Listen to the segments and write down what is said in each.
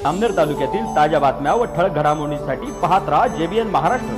अमनेर तालुक्यातील ताज्या बातम्या व ठळक घडामोडींसाठी पाहत राहा JBN महाराष्ट्र।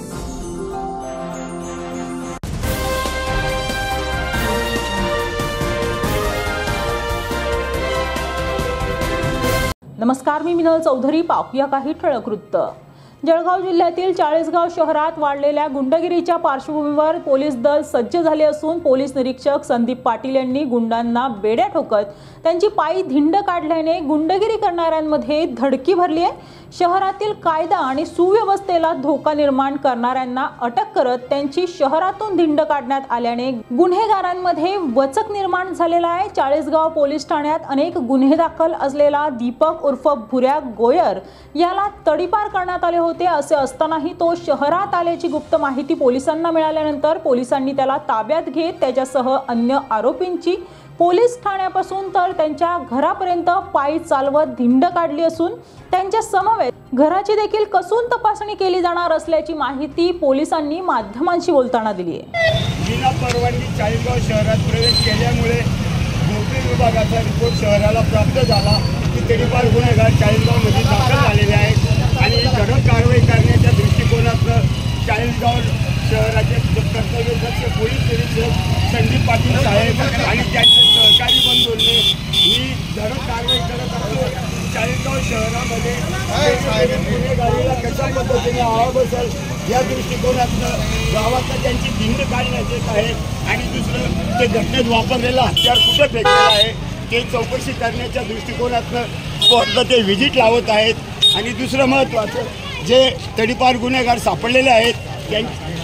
नमस्कार, मी मिनल चौधरी। पाहूया काही ठळक वृत्त। जळगाव जिल्ह्यातील चाळीसगाव शहरात वाढलेल्या गुंडगिरीच्या पार्श्वभूमीवर पोलीस दल सज्ज झाले असून पोलीस निरीक्षक संदीप पाटील यांनी गुंडांना बेड्या ठोकत त्यांची पायी धिंड काढल्याने गुंडगिरी करणाऱ्यांमध्ये धडकी भरली आहे। शहरातील कायदा आणि सुव्यवस्थेला धोका निर्माण करणाऱ्यांना अटक करत त्यांची शहरातून धिंड काढण्यात आल्याने गुन्हेगारांमध्ये वचक निर्माण झालेला आहे। चाळीसगाव पोलीस ठाण्यात अनेक गुन्हे दाखल असलेला दीपक उर्फ भुऱ्या गोयर याला तडीपार करण्यात आले होते। असे असतानाही तो शहरात आल्याची गुप्त माहिती पोलिसांना मिळाल्यानंतर पोलिसांनी त्याला ताब्यात घेत त्याच्यासह अन्य आरोपींची पोलीस ठाण्यापासून तर त्यांच्या घरापर्यंत पायी चालवत धिंड काढली असून त्यांच्या समवेत घराची देखील कसून तपासणी केली जाणार असल्याची माहिती पोलिसांनी माध्यमांशी बोलताना दिली आहे। विना परवानगी चाळीसगाव शहरात प्रवेश केल्यामुळे गोपी विभागाचा रिपोर्ट शहराला प्राप्त झाला की तडीपार गुन्हेगार चाळीसगावमध्ये दाखल झालेले आहेत आणि धडक कारवाई करण्याच्या दृष्टिकोनातून चाळीसगाव शहराचे कर्तव्यदक्ष पोलीस निरीक्षक संदीप पाटील साहेब आणि त्यांच्या सहकारी बंधूंनी ही धडक कारवाई करत असून चाळीसगाव शहरामध्ये गुन्हेगारीला कशा पद्धतीने आळा बसेल या दृष्टिकोनातून गावातनं त्यांची धिंड काढण्यात येत आहे आणि दुसरं ते घटनेत वापरलेलं हत्यार कुठे फेकलेलं आहे ते चौकशी करण्याच्या दृष्टिकोनातून स्पॉटला ते व्हिजिट लावत आहेत। आणि दुसरं महत्त्वाचं जे तडीपार गुन्हेगार सापडलेले आहेत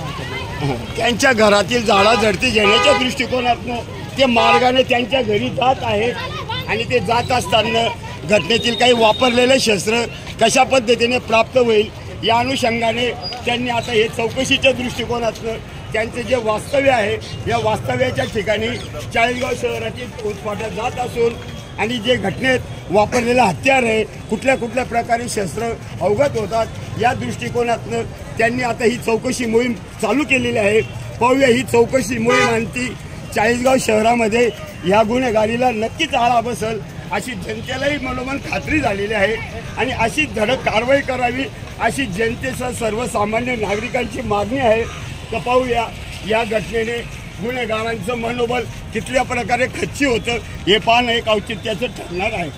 त्यांच्या घरातील झाडाझडती घेण्याच्या दृष्टिकोनातून ते मार्गाने त्यांच्या घरी जात आहेत आणि ते जात असताना घटनेतील काही वापरलेले शस्त्र कशा पद्धतीने प्राप्त होईल या अनुषंगाने त्यांनी आता हे चौकशीच्या दृष्टिकोनातून त्यांचे जे वास्तव्य आहे या वास्तव्याच्या ठिकाणी चाळीसगाव शहरातील पोस्टमार्टम जात असून आणि जे घटनेत वापरलेलं हत्यार आहे कुठल्या कुठल्या प्रकारे शस्त्र अवगत होतात या दृष्टिकोनातून त्यांनी आता ही चौकशी मोहीम चालू केलेली आहे। पाहूया ही चौकशी मोहीम आणती चाळीसगाव शहरामध्ये या गुन्हेगारीला नक्कीच आळा बसेल अशी जनतेलाही मनोमन खात्री झालेली आहे आणि अशी धडक कारवाई करावी अशी जनतेसह सर्वसामान्य नागरिकांची मागणी आहे। तर पाहूया या घटनेने गुन्हेगारांचं मनोबल कितल्या प्रकारे खच्ची होतं हे पाहणं एक औचित्याचं ठरणार आहे।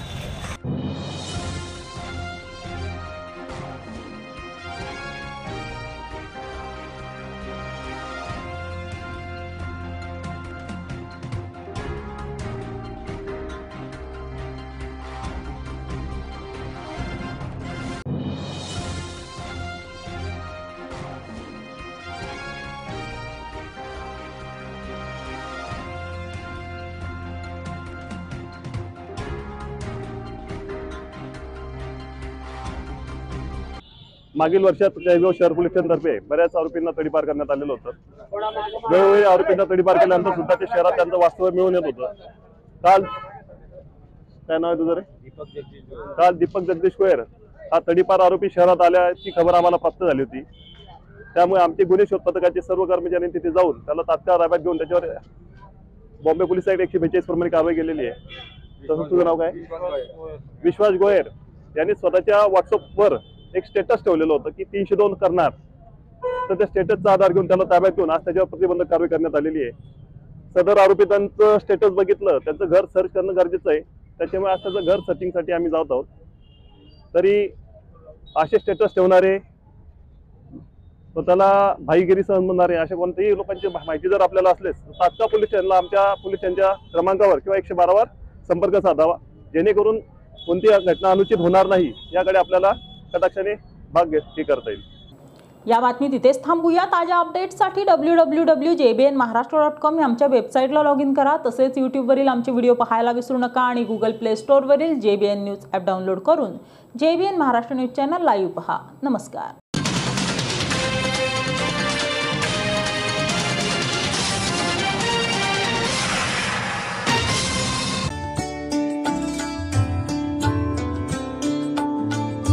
मागील वर्षात चाळीसगाव शहर पोलिसांतर्फे बऱ्याच आरोपींना तडीपार करण्यात आलेलं होतं। वेळोवेळी आरोपींना तडीपार केल्यानंतर सुद्धा ते शहरात त्यांचं वास्तव्य मिळून येत होतं। काल काय नाव आहे तुझं रे? काल दीपक जगदीश गोयर हा तडीपार आरोपी शहरात आल्याची खबर आम्हाला प्राप्त झाली होती। त्यामुळे आमचे गुन्हे शोध पथकाचे सर्व कर्मचाऱ्यांनी तिथे जाऊन त्याला तात्काळ ताब्यात घेऊन त्याच्यावर बॉम्बे पोलीस ऍक्ट 142 प्रमाणे कारवाई केलेली आहे। तसंच तुझं नाव काय? विश्वास गोयर यांनी स्वतःच्या व्हॉट्सअपवर एक स्टेटस ठेवलेलं होतं की 302 करणार, तर त्या स्टेटसचा आधार घेऊन त्याला ताब्यात घेऊन आज त्याच्यावर प्रतिबंधक कारवाई करण्यात आलेली आहे। सदर आरोपितांचं स्टेटस बघितलं त्यांचं घर सर्च करणं गरजेचं आहे, त्याच्यामुळे आज त्याचं घर सर्चिंगसाठी आम्ही जात आहोत। तरी असे स्टेटस ठेवणारे स्वतःला भाईगिरी सहन करणारे अशा कोणत्याही लोकांची माहिती जर आपल्याला असलेच तात्काळ पोलीस स्टेशनला आमच्या पोलीस स्टेशनच्या क्रमांकावर किंवा 112 वर संपर्क साधावा, जेणेकरून कोणती घटना अनुचित होणार नाही याकडे आपल्याला कटाक्षाने भाग घेत करता येईल। या बातमी तिथेच थांबूया। ताज्या अपडेट्ससाठी www.jbnmaharashtra.com या आमच्या वेबसाईटला लॉग इन करा। तसेच यूट्यूबवरील आमचे व्हिडिओ पाहायला विसरू नका आणि गुगल प्ले स्टोअरवरील JBN न्यूज ॲप डाउनलोड करून JBN Maharashtra news channel live पहा। नमस्कार।